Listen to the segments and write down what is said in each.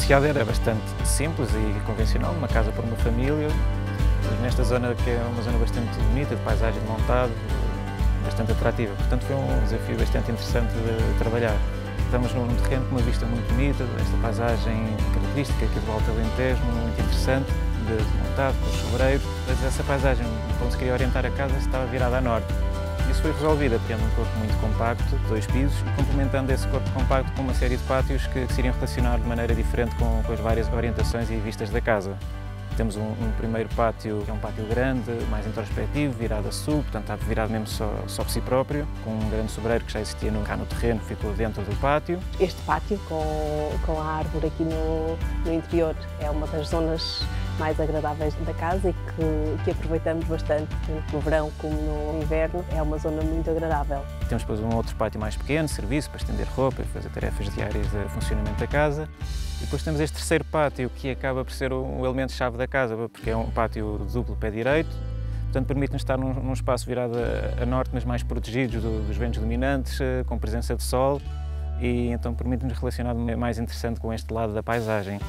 inicial era bastante simples e convencional, uma casa para uma família, nesta zona que é uma zona bastante bonita, de paisagem de montado, bastante atrativa. Portanto, foi um desafio bastante interessante de trabalhar. Estamos num terreno com uma vista muito bonita, esta paisagem característica aqui do Alto Alentejo, muito interessante, de montado, com os sobreiros. Mas essa paisagem, onde se queria orientar a casa, estava virada a norte. Isso foi resolvido, criando um corpo muito compacto, 2 pisos, e complementando esse corpo compacto com uma série de pátios que se iriam relacionar de maneira diferente com as várias orientações e vistas da casa. Temos um primeiro pátio, que é um pátio grande, mais introspectivo, virado a sul, portanto está virado mesmo só por si próprio, com um grande sobreiro que já existia cá no terreno, ficou dentro do pátio. Este pátio, com a árvore aqui no interior, é uma das zonas mais agradáveis da casa e que aproveitamos bastante, tanto no verão como no inverno. É uma zona muito agradável. Temos depois um outro pátio mais pequeno, serviço para estender roupa e fazer tarefas diárias de funcionamento da casa. E depois temos este terceiro pátio, que acaba por ser o elemento-chave da casa, porque é um pátio duplo pé direito, portanto permite-nos estar num espaço virado a norte, mas mais protegidos dos ventos dominantes, com presença de sol, e então permite-nos relacionar mais interessante com este lado da paisagem.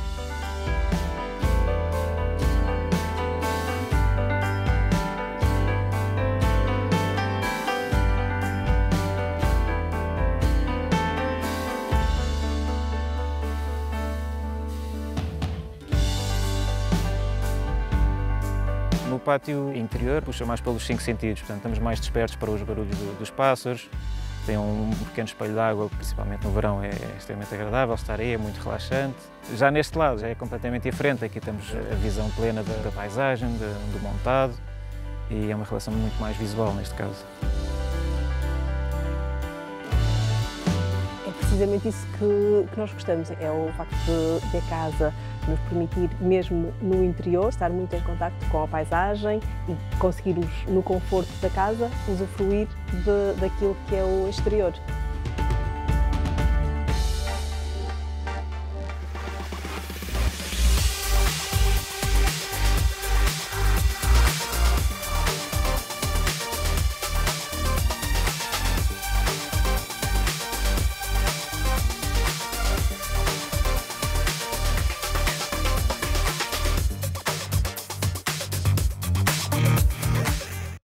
No pátio interior puxa mais pelos 5 sentidos, portanto estamos mais despertos para os barulhos dos pássaros, tem um pequeno espelho de água, principalmente no verão é extremamente agradável estar aí, é muito relaxante. Já neste lado já é completamente diferente, aqui temos a visão plena da paisagem, do montado, e é uma relação muito mais visual neste caso. É precisamente isso que nós gostamos, é o facto de a casa nos permitir, mesmo no interior, estar muito em contacto com a paisagem e conseguirmos, no conforto da casa, usufruir daquilo que é o exterior.